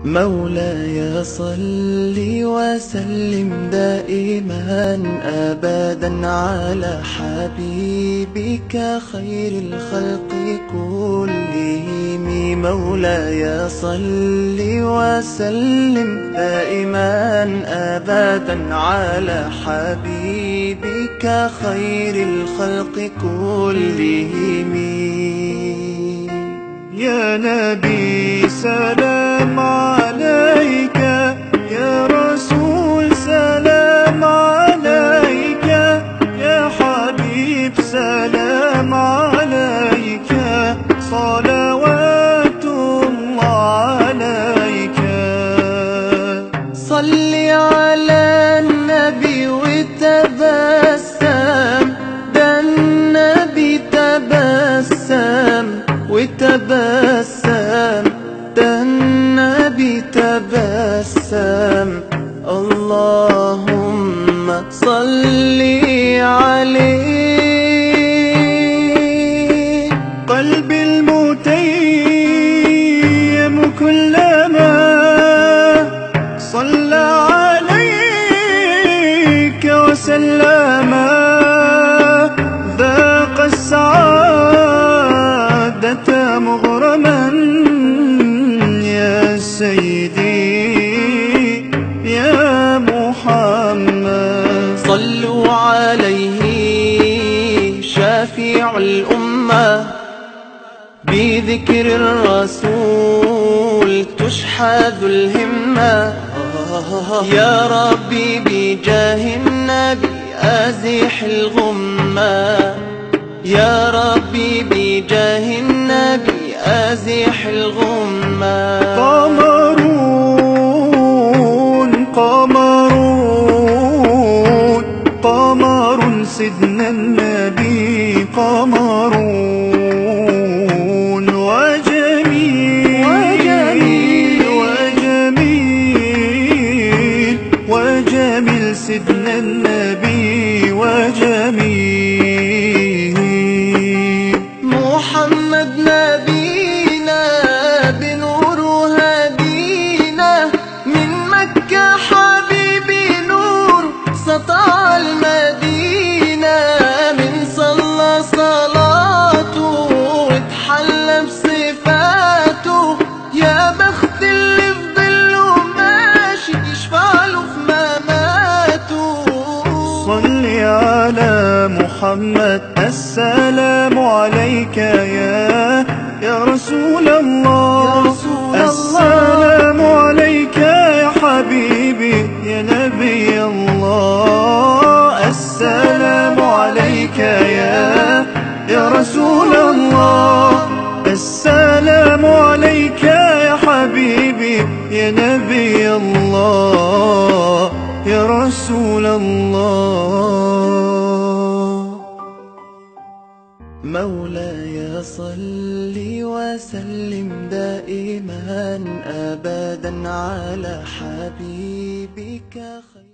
مولاي صل وسلم دائما أبدا على حبيبك خير الخلق كلهم. مولاي صل وسلم دائما أبدا على حبيبك خير الخلق كلهم. يا نبي سلام عليك، يا رسول سلام عليك، يا حبيب سلام عليك، صلوات الله عليك. صل على النبي وتبسم، ده النبي تبسم وتبسم، ده النبي تبسم. اللهم صل عليه. قلبي المتيم كلما صلى عليك وسلم ذاق السعادة مغرما. يا سيدي يا محمد صلوا عليه شافع الأمة، بذكر الرسول تشحذ الهمة. يا ربي بجاه النبي أزح الغمة، يا ربي بجاه النبي أزح الغمة. قمرون قمرون قمر سيدنا النبي، قمرون وجميل وجميل وجميل وجميل سيدنا النبي وجميل. محمد نبينا بنور هدينا، من مكة حبيبي نور سطع المدينة. من صلى صلاته واتحلى بصفاته، يا بخت اللي في ظله ماشي يشفع له في مماته. صل على محمد السلام عليك يا رسول الله. السلام عليك يا حبيبي يا نبي الله. السلام عليك يا رسول الله. السلام عليك يا حبيبي يا نبي الله يا رسول الله. مولاي صل وسلم دائما أبدا على حبيبك خير